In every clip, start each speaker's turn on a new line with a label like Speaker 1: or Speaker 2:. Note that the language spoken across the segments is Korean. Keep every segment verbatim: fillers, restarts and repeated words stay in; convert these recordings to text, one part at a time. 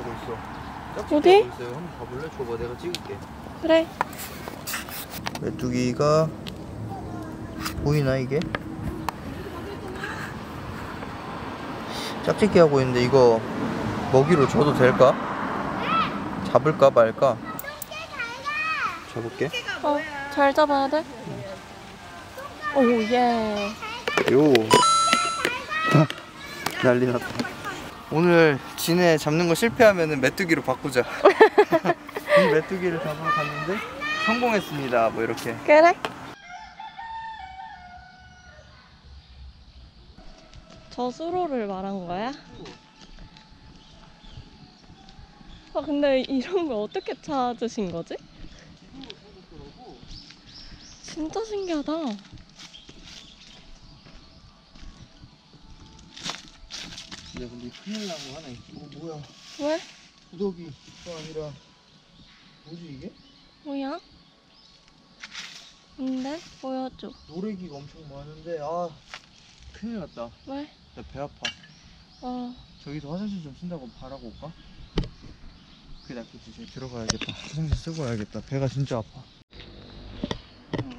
Speaker 1: 하고 있어.
Speaker 2: 어디?
Speaker 1: 하고 있어요. 한번 가볼래? 줘봐, 내가 찍을게.
Speaker 2: 그래.
Speaker 1: 메뚜기가 보이나 이게? 짝짓기 하고 있는데 이거 먹이로 줘도 될까? 잡을까 말까? 잡을게.
Speaker 2: 어, 잘 잡아야 돼. 오, 예.
Speaker 1: 요. 난리 났다. 오늘 진해 잡는 거 실패하면은 메뚜기로 바꾸자. 이 메뚜기를 잡으러 갔는데 성공했습니다. 뭐 이렇게.
Speaker 2: 그래? 저 수로를 말한 거야? 아 근데 이런 거 어떻게 찾으신 거지? 진짜 신기하다.
Speaker 1: 근데 근데 큰일 난 거 하나 있어. 어 뭐야?
Speaker 2: 왜?
Speaker 1: 구더기가 아니라 뭐지 이게?
Speaker 2: 뭐야? 근데? 보여줘.
Speaker 1: 노래기가 엄청 많은데 아 큰일 났다.
Speaker 2: 왜?
Speaker 1: 나 배 아파.
Speaker 2: 어.
Speaker 1: 저기서 화장실 좀 쓴다고 바라고 올까? 그게 낫겠지. 이제 들어가야겠다. 화장실 쓰고 와야겠다. 배가 진짜 아파. 어.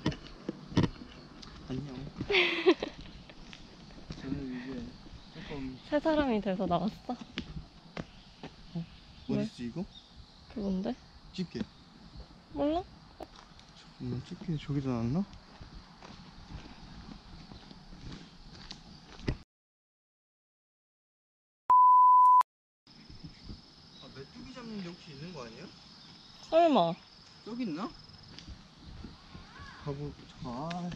Speaker 1: 안녕. 저는 이제 조금
Speaker 2: 세 사람이 돼서 나왔어?
Speaker 1: 어?
Speaker 2: 왜?
Speaker 1: 어딨어 이거?
Speaker 2: 그 뭔데?
Speaker 1: 집게.
Speaker 2: 몰라?
Speaker 1: 잠깐만 집게 저기다 놨나? 아 메뚜기 잡는 게 혹시 있는 거 아니야?
Speaker 2: 설마.
Speaker 1: 여기 있나? 가보 아.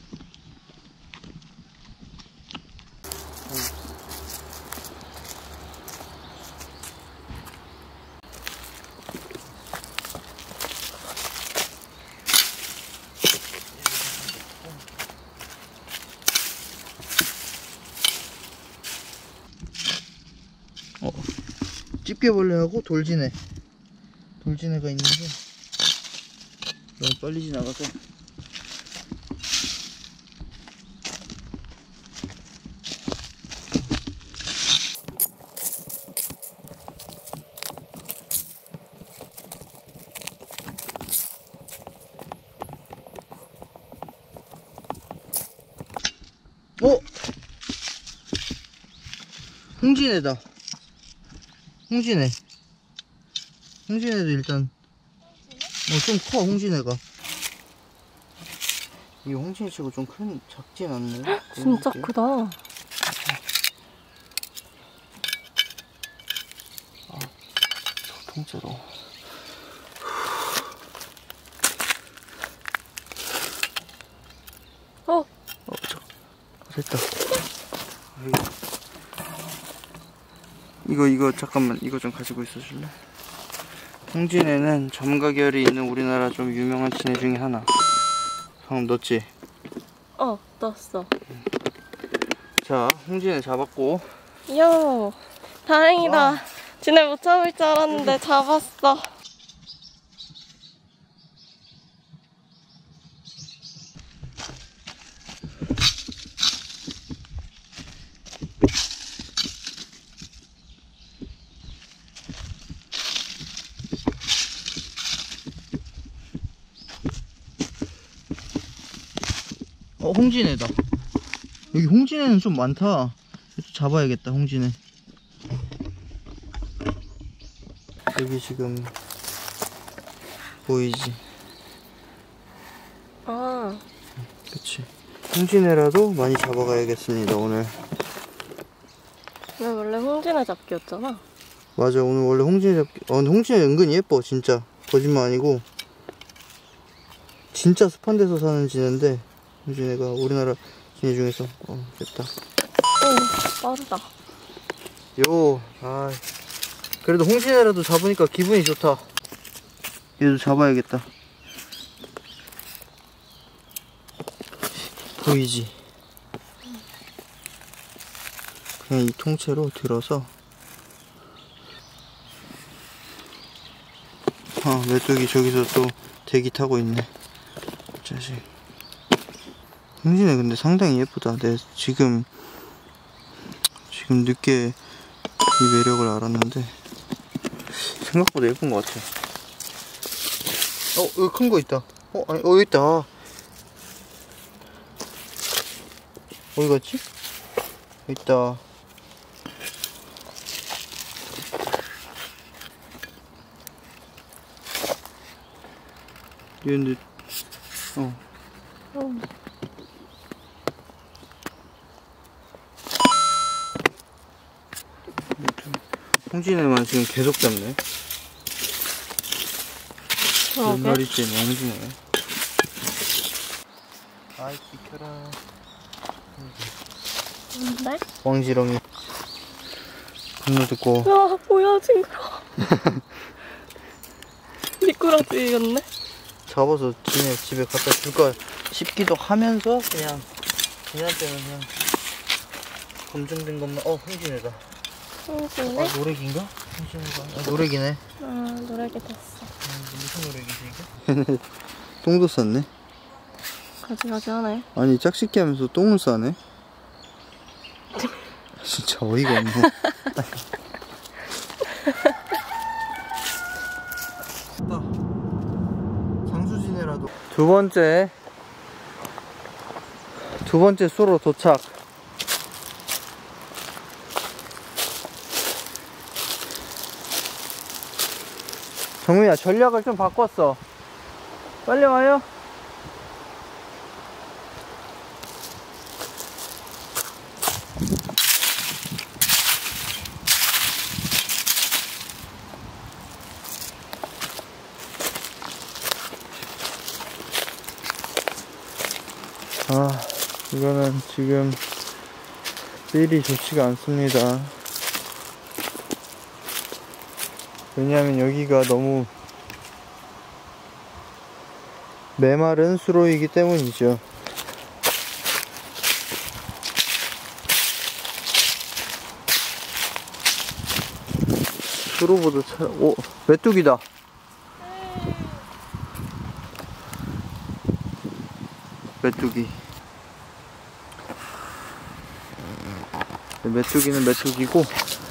Speaker 1: 어, 집게벌레하고 돌진해. 돌진해가 있는데 너무 빨리 지나가서. 어? 홍진해다. 홍진해. 홍진해도 일단 어, 좀 커. 홍진해가. 이 홍진해 치고 좀 큰, 작진 않네.
Speaker 2: 진짜 크다.
Speaker 1: 아, 저 통째로.
Speaker 2: 어?
Speaker 1: 어, 저, 됐다. 아이고. 이거, 이거, 잠깐만. 이거 좀 가지고 있어 줄래? 홍진해는 점가결이 있는 우리나라 좀 유명한 진해 중에 하나. 방금 넣었지?
Speaker 2: 어, 넣었어.
Speaker 1: 자, 홍진해 잡았고.
Speaker 2: 요, 다행이다.
Speaker 1: 와.
Speaker 2: 진해 못 잡을 줄 알았는데 잡았어.
Speaker 1: 어, 홍진해다. 여기 홍진해는 좀 많다. 잡아야겠다, 홍진해. 여기 지금 보이지?
Speaker 2: 아,
Speaker 1: 그치. 홍진해라도 많이 잡아가야겠습니다, 오늘.
Speaker 2: 근데 원래 홍진해 잡기였잖아.
Speaker 1: 맞아, 오늘 원래 홍진해 잡기. 어, 근데 홍진해 은근히 예뻐, 진짜. 거짓말 아니고. 진짜 습한 데서 사는 진해인데, 홍진해가 우리나라 진해 중에서, 어, 됐다.
Speaker 2: 오, 빠르다.
Speaker 1: 요, 아, 그래도 홍진해라도 잡으니까 기분이 좋다. 얘도 잡아야겠다. 보이지? 그냥 이 통째로 들어서. 아, 메뚜기 저기서 또 대기 타고 있네. 자식. 홍진해 근데 상당히 예쁘다. 내 지금 지금 늦게 이 매력을 알았는데 생각보다 예쁜 것 같아. 어, 여기 큰 거 있다. 어, 아니, 어, 여기 있다. 어디 갔지? 여기 있다. 얘는, 어.
Speaker 2: 어.
Speaker 1: 홍진애만 지금 계속 잡네.
Speaker 2: 그러게.
Speaker 1: 몇 마리째네, 홍진애. 아이, 비켜라.
Speaker 2: 뭔데?
Speaker 1: 왕지렁이. 건너듣고.
Speaker 2: 야, 뭐야, 징그러워. 미꾸라지였네?
Speaker 1: 잡아서 지네 집에 갖다 줄까 싶기도 하면서 그냥 지네한테는 그냥 검증된 것만. 어, 홍진애다.
Speaker 2: 홍진애?
Speaker 1: 아, 노래기인가? 홍진애가. 아, 노래기네.
Speaker 2: 아, 노래게 됐어.
Speaker 1: 무슨 노래기지 이게? 얘네 똥도 쌌네.
Speaker 2: 가지가지 하네.
Speaker 1: 아니, 짝짓기 하면서 똥을 싸네. 진짜 어이가 없네. 장수지네라도. 두 번째 두 번째 수로 도착. 정민아, 전략을 좀 바꿨어. 빨리 와요. 아, 이거는 지금 필이 좋지가 않습니다. 왜냐하면 여기가 너무 메마른 수로이기 때문이죠. 수로보다 차... 오, 메뚜기다. 메뚜기. 메뚜기는 메뚜기고,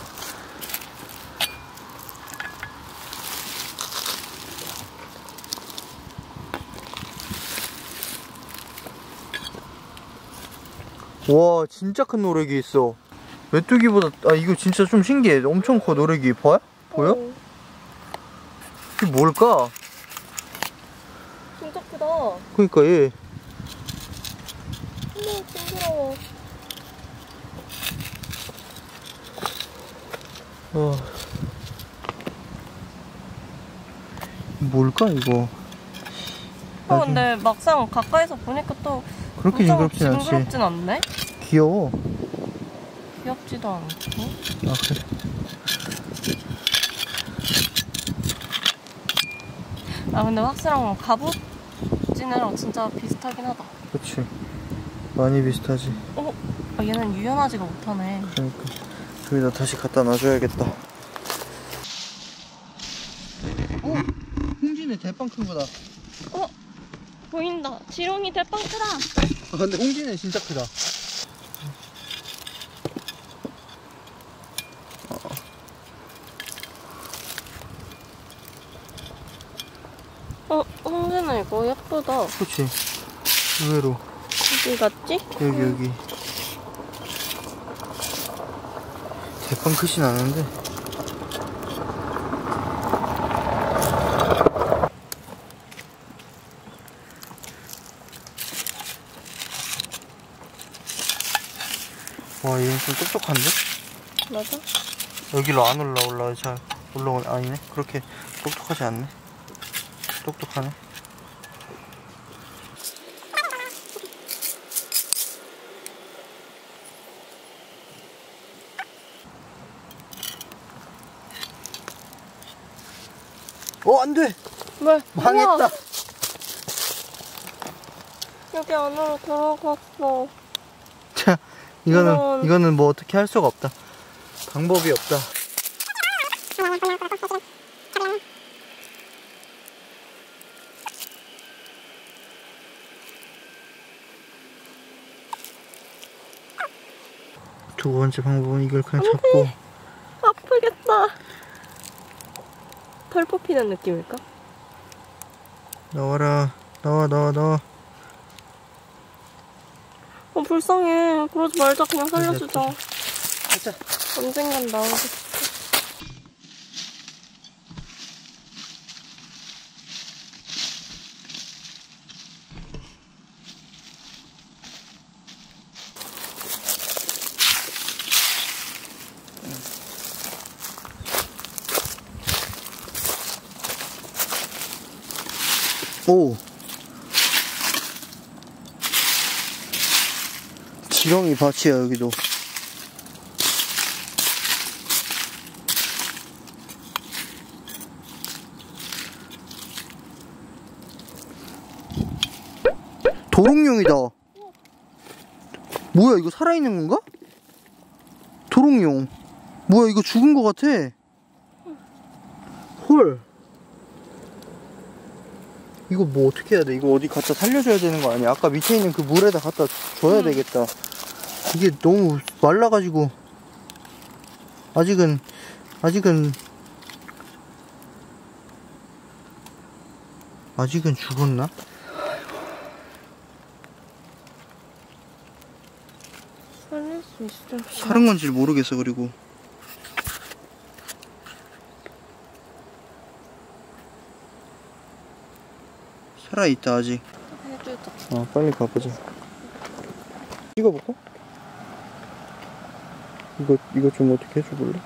Speaker 1: 와, 진짜 큰 노래기 있어. 메뚜기보다, 아, 이거 진짜 좀 신기해. 엄청 커, 노래기. 봐요? 보여?
Speaker 2: 어.
Speaker 1: 이게 뭘까?
Speaker 2: 진짜 크다.
Speaker 1: 그니까 얘.
Speaker 2: 어머, 징그러워.
Speaker 1: 어. 뭘까 이거?
Speaker 2: 어, 근데 막상 가까이서 보니까 또
Speaker 1: 그렇게 징그럽진 않지.
Speaker 2: 징그럽진 않네?
Speaker 1: 귀여워.
Speaker 2: 귀엽지도 않고.
Speaker 1: 아, 그래.
Speaker 2: 아, 근데 확실한 건 갑오징어랑 진짜 비슷하긴 하다.
Speaker 1: 그치. 많이 비슷하지.
Speaker 2: 어? 아, 얘는 유연하지가 못하네.
Speaker 1: 그러니까 저기다 다시 갖다 놔줘야겠다. 어? 홍진애 대빵 큰 거다.
Speaker 2: 어? 보인다. 지렁이 대빵 크다.
Speaker 1: 아, 근데 홍진애 진짜 크다.
Speaker 2: 어, 홍진아 이거 예쁘다.
Speaker 1: 그치. 의외로.
Speaker 2: 어디 갔지?
Speaker 1: 여기 여기. 대빵 크진 않은데. 와, 얘는 좀 똑똑한데?
Speaker 2: 맞아?
Speaker 1: 여기로 안 올라올라. 잘 올라오네. 아니네. 그렇게 똑똑하지 않네. 똑똑하네. 어, 안 돼!
Speaker 2: 왜?
Speaker 1: 망했다!
Speaker 2: 우와, 여기 안으로 들어갔어.
Speaker 1: 자, 이거는,
Speaker 2: 이런.
Speaker 1: 이거는 뭐 어떻게 할 수가 없다. 방법이 없다. 두 번째 방법은 이걸 그냥 잡고.
Speaker 2: 아프겠다. 털 뽑히는 느낌일까?
Speaker 1: 나와라. 나와 나와 나와.
Speaker 2: 어 불쌍해. 그러지 말자. 그냥 살려주자.
Speaker 1: 가자.
Speaker 2: 언젠간 나오겠지.
Speaker 1: 오. 지렁이 밭이야 여기도. 도롱뇽이다. 뭐야 이거 살아있는 건가? 도롱뇽. 뭐야 이거 죽은 거 같아. 헐. 이거 뭐 어떻게 해야 돼? 이거 어디 갖다 살려줘야 되는 거 아니야? 아까 밑에 있는 그 물에다 갖다 줘야 음. 되겠다. 이게 너무 말라가지고 아직은 아직은 아직은 죽었나?
Speaker 2: 살릴 수 있을까?
Speaker 1: 살은 건지 모르겠어. 그리고 살아있다 아직.
Speaker 2: 해주자.
Speaker 1: 어 빨리 가보자. 찍어볼까? 이거 이거 좀 어떻게 해줘볼래?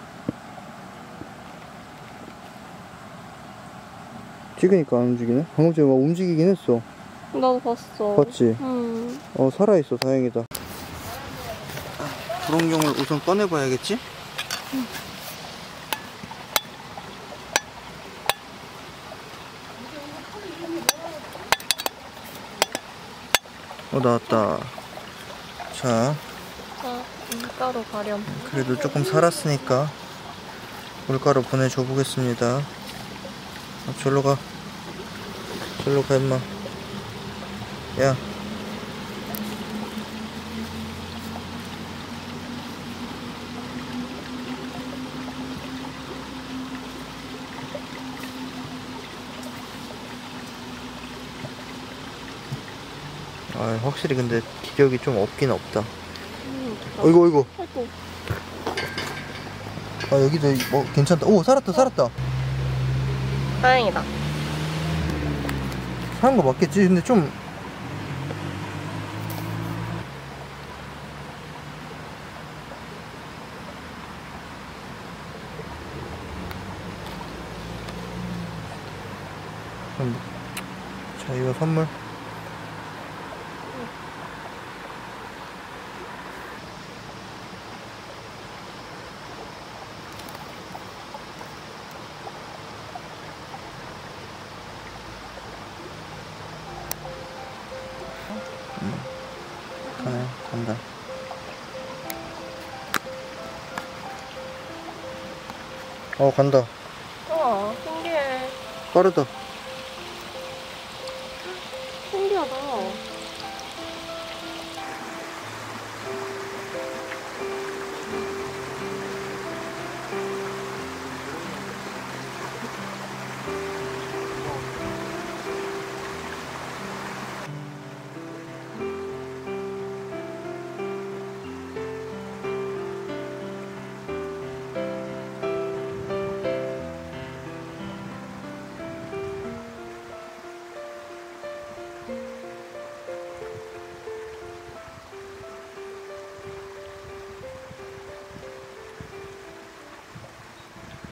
Speaker 1: 찍으니까 안 움직이네? 방금 전에 막 움직이긴 했어.
Speaker 2: 나도 봤어.
Speaker 1: 봤지?
Speaker 2: 응.
Speaker 1: 어 살아있어. 다행이다. 도롱뇽을 우선 꺼내봐야겠지?
Speaker 2: 응.
Speaker 1: 어 나왔다. 자,
Speaker 2: 자, 물가루 가렴.
Speaker 1: 그래도 조금 살았으니까 물가루 보내줘 보겠습니다. 아, 절로 가. 절로 가 임마. 야. 아 확실히 근데 기력이 좀 없긴 없다.
Speaker 2: 음,
Speaker 1: 어이구 어이구.
Speaker 2: 아이고.
Speaker 1: 아 여기도 뭐 괜찮다. 오 살았다 살았다.
Speaker 2: 다행이다.
Speaker 1: 사는 거 맞겠지? 근데 좀 음. 자 이거 선물. 음. 가네 간다. 어 간다.
Speaker 2: 우와, 신기해.
Speaker 1: 빠르다.